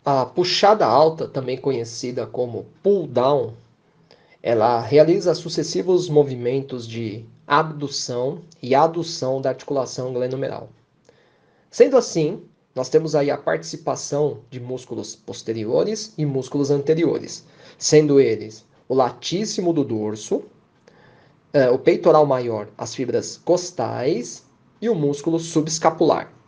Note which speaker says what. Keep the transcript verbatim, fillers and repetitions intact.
Speaker 1: A puxada alta, também conhecida como pull down, ela realiza sucessivos movimentos de abdução e adução da articulação glenomeral. Sendo assim, nós temos aí a participação de músculos posteriores e músculos anteriores, sendo eles o latíssimo do dorso, o peitoral maior, as fibras costais e o músculo subescapular.